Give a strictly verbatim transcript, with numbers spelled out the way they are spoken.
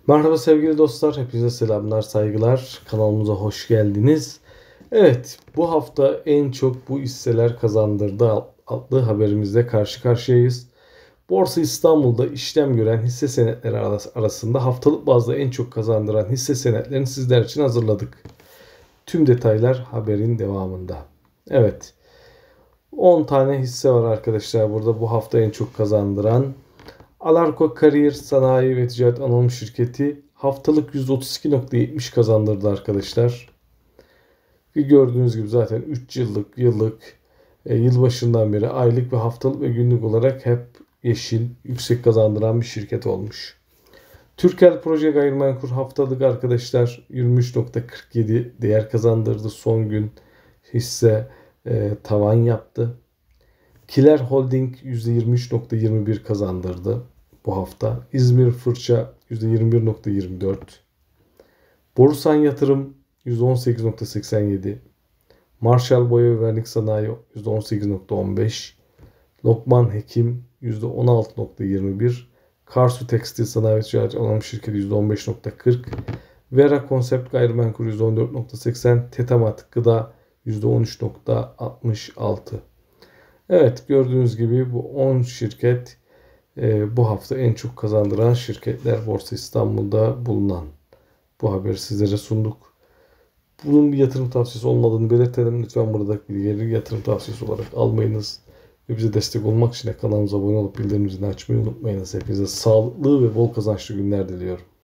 Merhaba sevgili dostlar, hepinize selamlar, saygılar. Kanalımıza hoş geldiniz. Evet, bu hafta en çok bu hisseler kazandırdı adlı haberimizle karşı karşıyayız. Borsa İstanbul'da işlem gören hisse senetleri arasında haftalık bazda en çok kazandıran hisse senetlerini sizler için hazırladık. Tüm detaylar haberin devamında. Evet, on tane hisse var arkadaşlar burada bu hafta en çok kazandıran. Alarko Kariyer Sanayi ve Ticaret Anonim Şirketi haftalık yüzde otuz iki nokta yetmiş kazandırdı arkadaşlar. Ve gördüğünüz gibi zaten üç yıllık, yıllık, e, yılbaşından beri aylık ve haftalık ve günlük olarak hep yeşil, yüksek kazandıran bir şirket olmuş. Türkel Proje Gayrimenkul haftalık arkadaşlar yirmi üç nokta kırk yedi değer kazandırdı. Son gün hisse e, tavan yaptı. Kiler Holding yüzde yirmi üç nokta yirmi bir kazandırdı bu hafta. İzmir Fırça yüzde yirmi bir nokta yirmi dört. Borusan Yatırım yüzde on sekiz nokta seksen yedi. Marshall Boya ve Vernik Sanayi yüzde on sekiz nokta on beş. Lokman Hekim yüzde on altı nokta yirmi bir. Karsu Tekstil Sanayi ve Ticaret Anonim Şirketi yüzde on beş nokta kırk. Vera Konsept Gayrimenkul yüzde on dört nokta seksen. Tetamat Gıda yüzde on üç nokta altmış altı. Evet, gördüğünüz gibi bu on şirket e, bu hafta en çok kazandıran şirketler Borsa İstanbul'da bulunan. Bu haberi sizlere sunduk. Bunun bir yatırım tavsiyesi olmadığını belirtelim. Lütfen buradaki bilgileri yatırım tavsiyesi olarak almayınız. Ve bize destek olmak için de kanalımıza abone olup bildirim zilini açmayı unutmayınız. Hepinize sağlıklı ve bol kazançlı günler diliyorum.